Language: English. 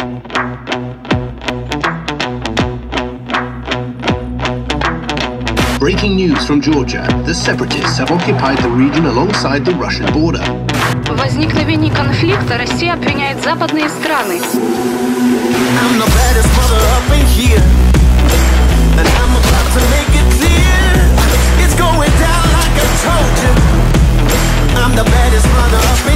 Breaking news from Georgia. The separatists have occupied the region alongside the Russian border. В возникновении конфликта Россия обвиняет западные страны. I'm the baddest mother up in here, and I'm about to make it clear. It's going down like I told you. I'm the baddest mother up in here.